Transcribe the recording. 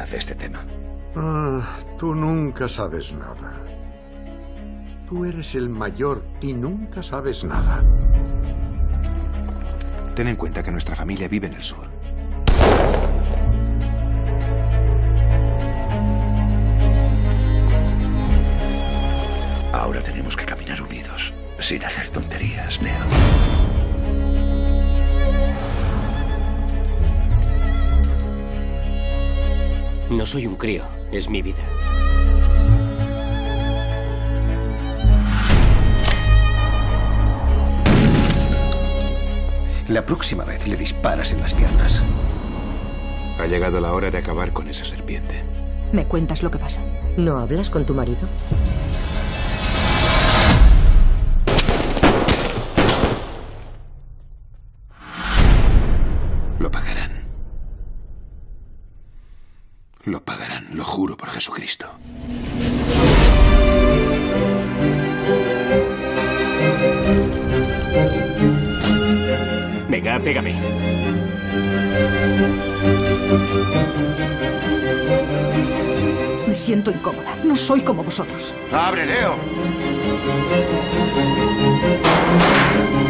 verdad de este tema? Tú nunca sabes nada. Tú eres el mayor y nunca sabes nada. Ten en cuenta que nuestra familia vive en el sur. Ahora tenemos que caminar unidos, sin hacer tonterías, Leo. No soy un crío, es mi vida. La próxima vez le disparas en las piernas. Ha llegado la hora de acabar con esa serpiente. ¿Me cuentas lo que pasa? ¿No hablas con tu marido? Lo pagarán. Lo pagarán, lo juro por Jesucristo. Venga, pégame. Me siento incómoda. No soy como vosotros. ¡Abre, Leo!